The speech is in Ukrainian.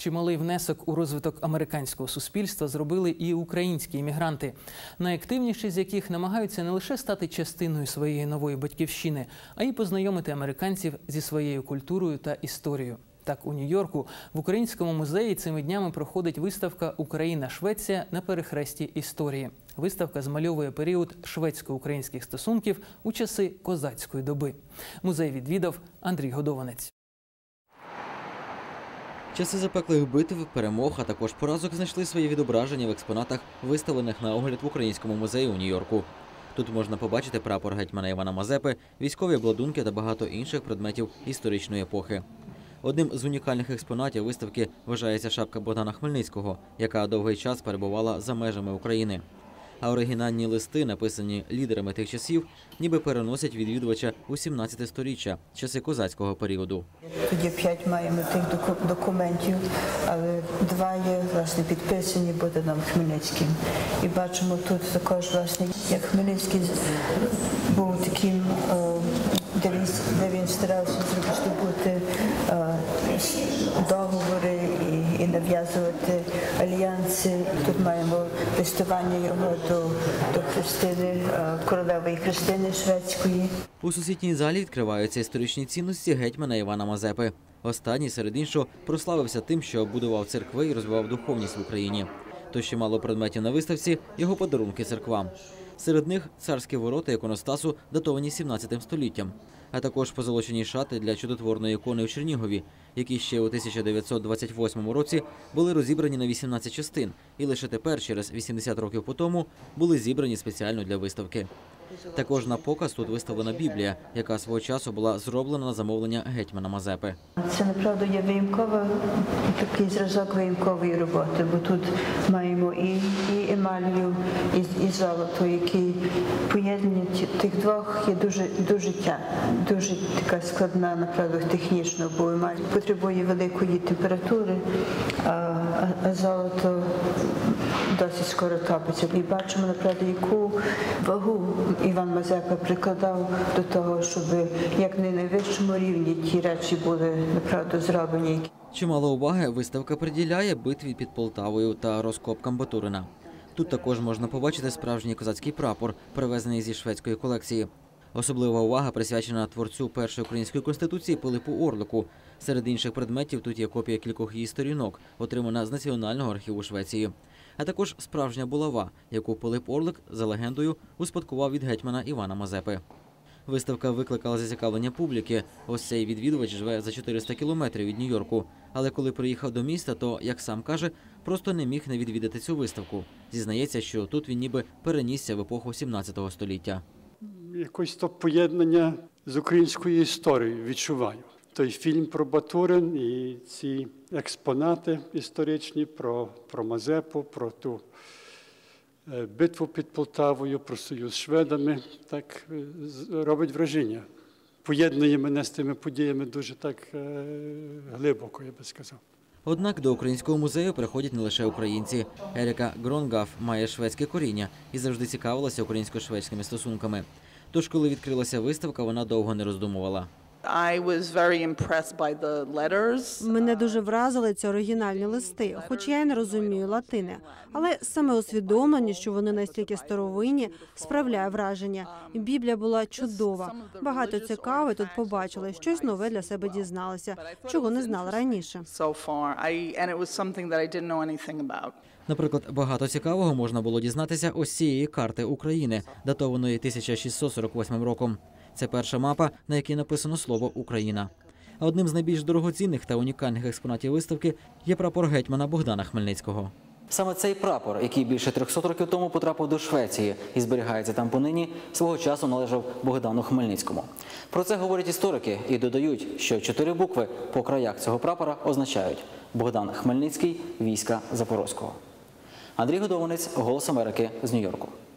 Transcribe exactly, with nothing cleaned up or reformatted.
Чималий внесок у розвиток американського суспільства зробили і українські іммігранти, найактивніші з яких намагаються не лише стати частиною своєї нової батьківщини, а й познайомити американців зі своєю культурою та історією. Так, у Нью-Йорку в Українському музеї цими днями проходить виставка «Україна-Швеція на перехресті історії». Виставка змальовує період шведсько-українських стосунків у часи козацької доби. Музей відвідав Андрій Годованець. Часи запеклих битв, перемог, а також поразок знайшли своє відображення в експонатах, виставлених на огляд в Українському музеї у Нью-Йорку. Тут можна побачити прапор гетьмана Івана Мазепи, військові обладунки та багато інших предметів історичної епохи. Одним з унікальних експонатів виставки вважається шапка Богдана Хмельницького, яка довгий час перебувала за межами України. А оригінальні листи, написані лідерами тих часів, ніби переносять відвідувача у сімнадцяте сторіччя, часи козацького періоду. Тоді п'ять маємо тих документів, але два є, власне, підписані Богданом Хмельницьким. І бачимо тут також, власне, як Хмельницький був таким, де він, де він старався здобути договори і, і нав'язувати альянси. Тут маємо листування його до, до Христини, королевої Христини Шведської. У сусідній залі відкриваються історичні цінності гетьмана Івана Мазепи. Останній, серед іншого, прославився тим, що будував церкви і розвивав духовність в Україні. Тож чимало предметів на виставці – його подарунки церквам. Серед них царські ворота іконостасу, датовані сімнадцятим століттям, а також позолочені шати для чудотворної ікони у Чернігові, які ще у тисяча дев'ятсот двадцять восьмому році були розібрані на вісімнадцять частин і лише тепер, через вісімдесят років по тому, були зібрані спеціально для виставки. Також на показ тут виставлена Біблія, яка свого часу була зроблена на замовлення гетьмана Мазепи. Це, направду, є виїмковий, такий зразок виїмкової роботи, бо тут маємо і, і емалію, і, і золото, які поєднання тих двох є дуже, дуже, тя, дуже така складна, направду, технічно, бо емаль потребує великої температури, а, а золото досить скоро топиться. І бачимо, направду, яку вагу Іван Мазепа прикладав до того, щоб як на найвищому рівні ті речі були, направду, зроблені. Чимало уваги виставка приділяє битві під Полтавою та розкопкам Батурина. Тут також можна побачити справжній козацький прапор, привезений зі шведської колекції. Особлива увага присвячена творцю першої української конституції Пилипу Орлику. Серед інших предметів тут є копія кількох її сторінок, отримана з Національного архіву Швеції. А також справжня булава, яку Пилип Орлик, за легендою, успадкував від гетьмана Івана Мазепи. Виставка викликала зацікавлення публіки. Ось цей відвідувач живе за чотириста кілометрів від Нью-Йорку. Але коли приїхав до міста, то, як сам каже, просто не міг не відвідати цю виставку. Зізнається, що тут він ніби перенісся в епоху сімнадцятого століття. Якось то поєднання з українською історією відчуваю. Той фільм про Батурин і ці експонати історичні про, про Мазепу, про ту битву під Полтавою, про союз з шведами, так робить враження. Поєднує мене з тими подіями дуже так глибоко, я би сказав. Однак до Українського музею приходять не лише українці. Еріка Гронгаф має шведське коріння і завжди цікавилася українсько-шведськими стосунками. Тож, коли відкрилася виставка, вона довго не роздумувала. Мене дуже вразили ці оригінальні листи, хоч я й не розумію латини. Але саме усвідомлення, що вони настільки старовинні, справляє враження. Біблія була чудова. Багато цікавого тут побачили, щось нове для себе дізналися, чого не знала раніше. Наприклад, багато цікавого можна було дізнатися ось цієї карти України, датованої тисяча шістсот сорок восьмим роком. Це перша мапа, на якій написано слово «Україна». А одним з найбільш дорогоцінних та унікальних експонатів виставки є прапор гетьмана Богдана Хмельницького. Саме цей прапор, який більше трьохсот років тому потрапив до Швеції і зберігається там понині, свого часу належав Богдану Хмельницькому. Про це говорять історики і додають, що чотири букви по краях цього прапора означають «Богдан Хмельницький, війська Запорозького». Андрій Годованець, «Голос Америки» з Нью-Йорку.